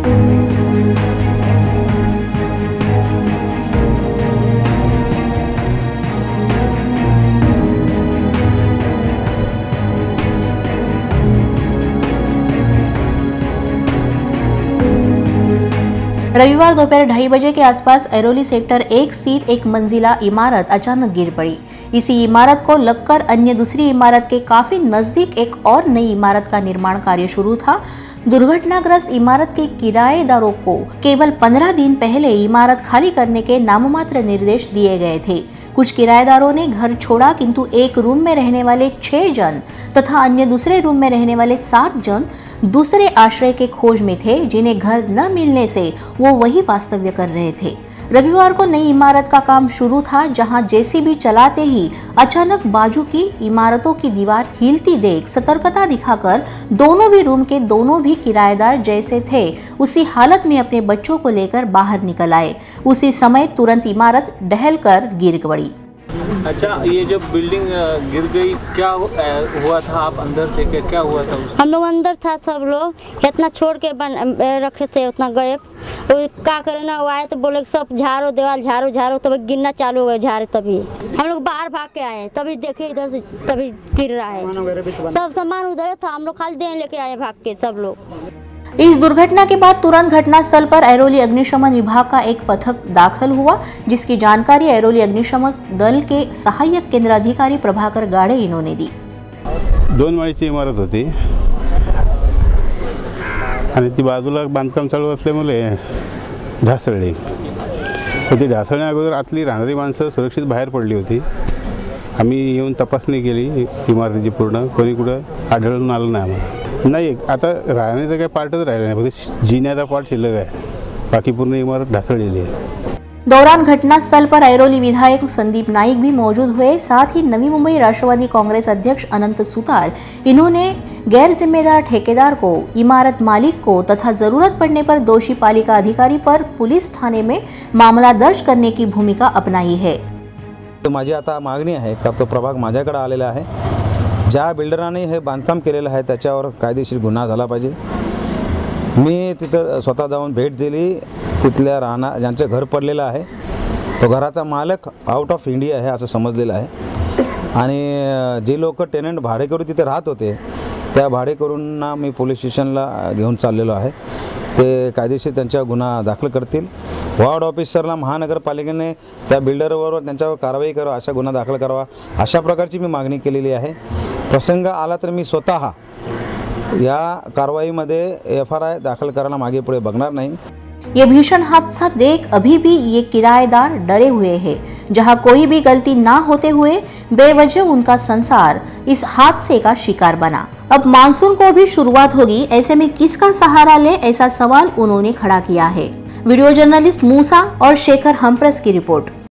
रविवार दोपहर 2:30 बजे के आसपास ऐरोली सेक्टर 1 स्थित एक मंजिला इमारत अचानक गिर पड़ी। इसी इमारत को लगकर अन्य दूसरी इमारत के काफी नजदीक एक और नई इमारत का निर्माण कार्य शुरू था। दुर्घटनाग्रस्त इमारत के किराएदारों को केवल 15 दिन पहले इमारत खाली करने के नाममात्र निर्देश दिए गए थे। कुछ किराएदारों ने घर छोड़ा, किंतु एक रूम में रहने वाले 6 जन तथा अन्य दूसरे रूम में रहने वाले 7 जन दूसरे आश्रय के खोज में थे, जिन्हें घर न मिलने से वो वही वास्तव्य कर रहे थे। रविवार को नई इमारत का काम शुरू था, जहां जेसीबी चलाते ही अचानक बाजू की इमारतों की दीवार हिलती देख सतर्कता दिखाकर दोनों भी रूम के दोनों भी किराएदार जैसे थे उसी हालत में अपने बच्चों को लेकर बाहर निकल आए। उसी समय तुरंत इमारत ढहलकर गिर पड़ी। अच्छा, ये जब बिल्डिंग गिर गई क्या हुआ था? आप अंदर थे क्या हुआ था? हम लोग अंदर था, सब लोग इतना छोड़ के रखे थे, उतना गए क्या करे ना, वो आए तो बोले सब झाड़ो देवाल झाड़ो झाड़ो, तभी गिरना चालू हो गए झाड़े। तभी हम लोग बाहर भाग के आए, तभी देखे इधर से तभी गिर रहा है। सब सामान उधर था, हम लोग खाली देने लेके आए भाग के सब लोग। इस दुर्घटना के बाद तुरंत घटनास्थल पर ऐरोली अग्निशमन विभाग का एक पथक दाखिल हुआ, जिसकी जानकारी ऐरोली अग्निशमन दल के सहायक केंद्र अधिकारी प्रभाकर गाड़े इन्होंने दी। 2 माळीची इमारत होती आणि ती बाजूला बांधकाम चालू असल्यामुळे ढासळली होती। ढासळण्या अगोदर आतली राहणारी माणसं सुरक्षित बाहेर पडली होती। आम्ही येऊन तपासणी केली इमारतीची पूर्ण, कोणी कुठं आढळून आलं नाही आम्हाला। नाही, आता राहण्याचं काही पार्टच राहिलं नाही, फक्त जिन्याचा पार्ट शिल्लक आहे, बाकी पूर्ण इमारत ढासळलेली है। दौरान घटनास्थल पर ऐरोली विधायक संदीप नाइक भी मौजूद हुए। साथ ही नवी मुंबई राष्ट्रवादी कांग्रेस अध्यक्ष अनंत सुतार, इन्होंने गैर जिम्मेदार ठेकेदार को, इमारत मालिक को तथा जरूरत पड़ने पर दोषी पालिका अधिकारी पर पुलिस थाने में मामला दर्ज करने की भूमिका अपनाई है। माझी आता मागणी आहे का तो प्रभाग माझ्याकडे आलेला आहे, ज्या बिल्डराने हे बांधकाम केलेलं आहे त्याच्यावर कायदेशीर गुन्हा झाला पाहिजे। मी तिथं स्वतः जाऊन भेट दिली, तिथल्या ज्यांचं घर पडलेलं आहे तो घराचा मालक आउट ऑफ इंडिया आहे असं समजलेलं आहे, आणि जे लोक टेनंट भाडेकरू तिथे राहत होते त्या भाडेकरूंना मी पोलीस स्टेशनला घेऊन चाललेलो आहे। ते कायदेशीर त्यांच्यावर गुन्हा दाखल करतील। वॉर्ड ऑफिसरला महानगरपालिकेने त्या बिल्डरवर त्यांच्यावर कारवाई करावी, अशा गुन्हा दाखल करावा, अशा प्रकारची मी मागणी केलेली आहे। प्रसंग आला तर मी स्वतः या कारवाईमध्ये FRI दाखल करायला मागे पुढे बघणार नाही। ये भीषण हादसा देख अभी भी ये किराएदार डरे हुए हैं, जहां कोई भी गलती ना होते हुए बेवजह उनका संसार इस हादसे का शिकार बना। अब मानसून को भी शुरुआत होगी, ऐसे में किसका सहारा ले, ऐसा सवाल उन्होंने खड़ा किया है। वीडियो जर्नलिस्ट मूसा और शेखर हमप्रस की रिपोर्ट।